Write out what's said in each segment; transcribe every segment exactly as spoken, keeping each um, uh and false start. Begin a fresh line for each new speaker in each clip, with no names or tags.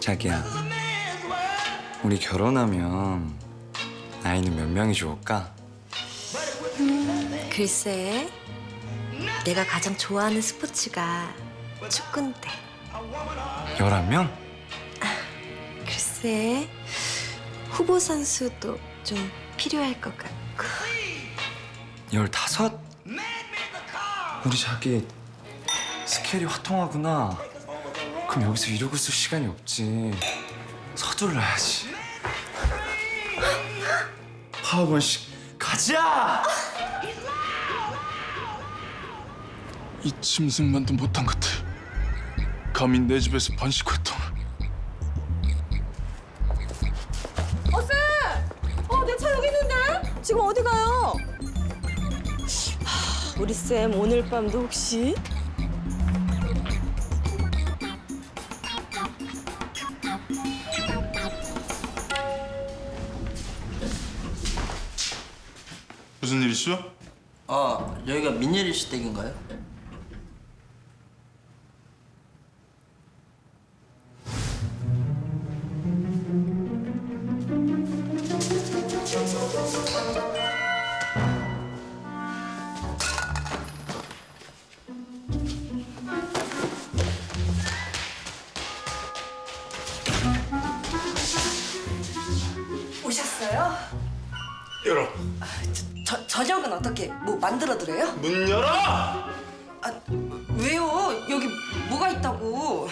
자기야, 우리 결혼하면 아이는 몇 명이 좋을까?
음, 글쎄, 내가 가장 좋아하는 스포츠가 축구인데.
열한 명?
글쎄, 후보 선수도 좀 필요할 것 같고.
열다섯? 우리 자기 스케일이 화통하구나. 그럼 여기서 이러고 있을 시간이 없지. 서둘러야지. 하원씩 가자!
이 짐승만도 못한 것들 감히 내 집에서 번식활동.
어, 쌤! 어, 내 차 여기 있는데? 지금 어디 가요? 하, 우리 쌤 오늘 밤도 혹시?
무슨 일이시죠?
아, 여기가 민예리 씨 댁인가요?
오셨어요?
열어.
저, 저녁은 어떻게 뭐 만들어드려요?
문 열어!
아, 왜요? 여기 뭐가 있다고?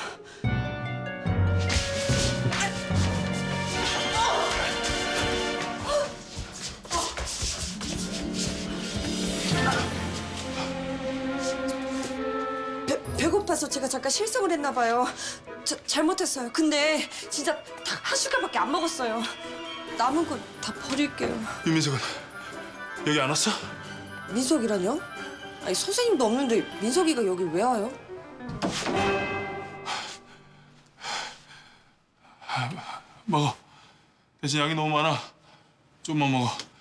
배, 배고파서 제가 잠깐 실성을 했나 봐요. 저, 잘못했어요. 근데 진짜 딱 한 숟갈밖에 안 먹었어요. 남은 건 다 버릴게요.
유민석은 여기 안 왔어?
민석이라뇨? 아니 선생님도 없는데 민석이가 여기 왜 와요?
먹어. 대신 양이 너무 많아. 좀만 먹어.